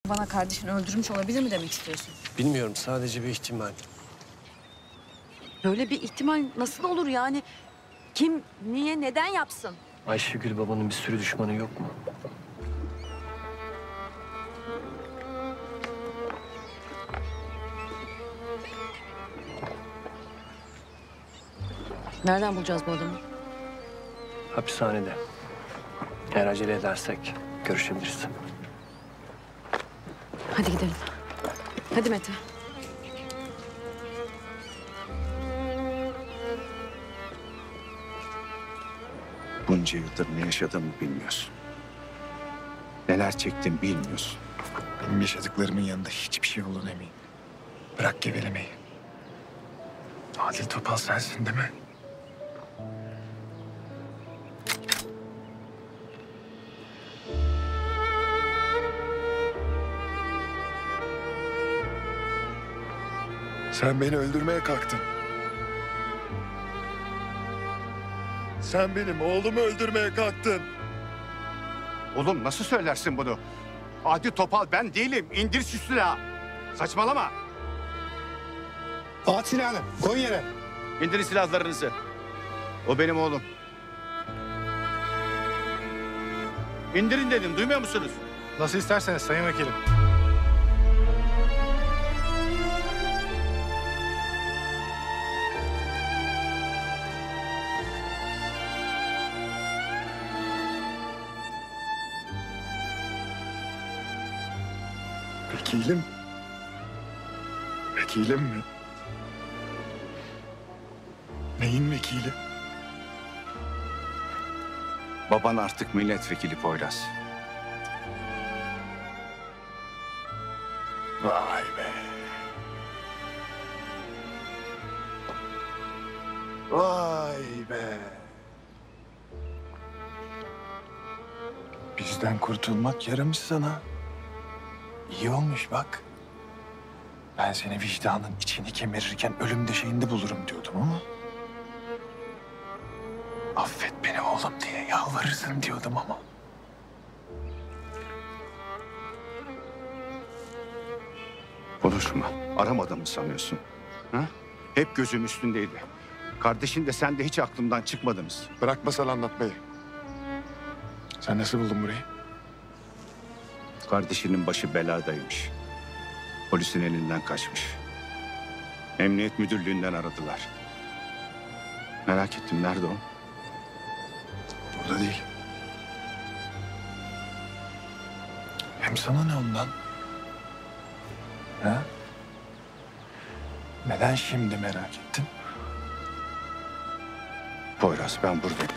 Bana kardeşini öldürmüş olabilir mi demek istiyorsun? Bilmiyorum, sadece bir ihtimal. Böyle bir ihtimal nasıl olur yani? Kim, niye, neden yapsın? Ayşegül babanın bir sürü düşmanı yok mu? Nereden bulacağız bu adamı? Hapishanede. Eğer acele edersek görüşebiliriz. Hadi gidelim. Hadi Mete. Bunca yıldır ne yaşadığımı bilmiyorsun. Neler çektim bilmiyorsun. Benim yaşadıklarımın yanında hiçbir şey olduğunu eminim. Bırak gevelemeyi. Adil Topal sensin değil mi? Sen beni öldürmeye kalktın. Sen benim oğlumu öldürmeye kalktın. Oğlum nasıl söylersin bunu? Adil Topal ben değilim. İndir şu silahı. Saçmalama. At silahını, koy yere. İndirin silahlarınızı. O benim oğlum. İndirin dedim, duymuyor musunuz? Nasıl isterseniz sayın vekilim. Vekilim. Vekilim mi? Neyin vekili? Baban artık milletvekili Poyraz. Vay be. Vay be. Bizden kurtulmak yaramış sana. İyi olmuş bak. Ben seni vicdanın içini kemirirken ölüm döşeğinde bulurum diyordum ama... affet beni oğlum diye yalvarırsın diyordum ama... Konuşma. Aramadığımı sanıyorsun. Ha? Hep gözüm üstündeydi. Kardeşin de sen de hiç aklımdan çıkmadınız. Bırak masal anlatmayı. Sen nasıl buldun burayı? Kardeşinin başı beladaymış. Polisin elinden kaçmış. Emniyet müdürlüğünden aradılar. Merak ettim, nerede o? Burada değil. Hem sana ne ondan? Ha? Neden şimdi merak ettin? Poyraz, ben buradayım.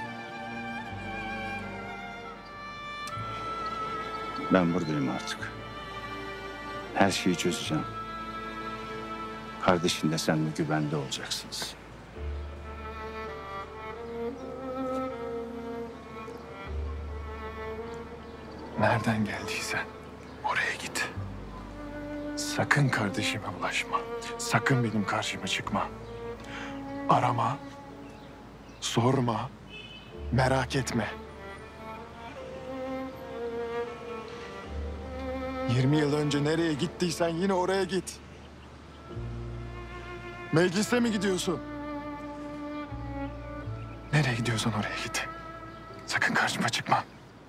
Ben buradayım artık. Her şeyi çözeceğim. Kardeşin de sen de güvende olacaksınız. Nereden geldiysen oraya git. Sakın kardeşime bulaşma. Sakın benim karşıma çıkma. Arama, sorma, merak etme. 20 yıl önce nereye gittiysen yine oraya git. Meclise mi gidiyorsun? Nereye gidiyorsan oraya git. Sakın karşıma çıkma.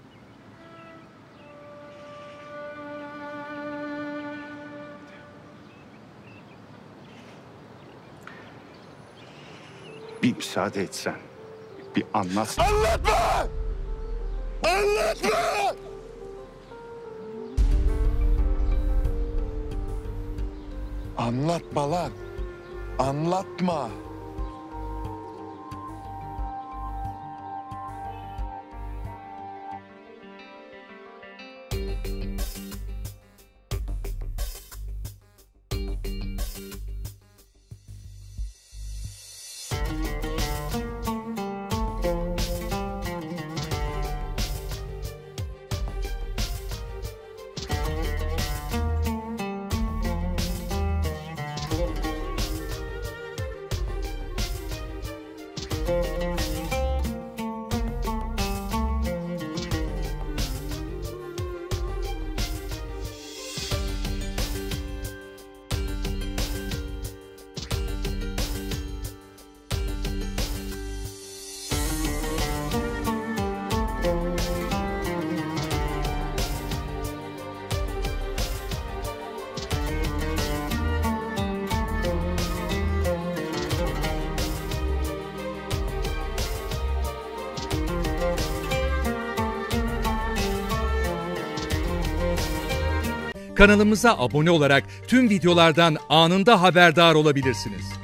Bir müsaade etsen, bir anlatsan. Anlatma! Anlatma! Anlatma lan. Anlatma. Kanalımıza abone olarak tüm videolardan anında haberdar olabilirsiniz.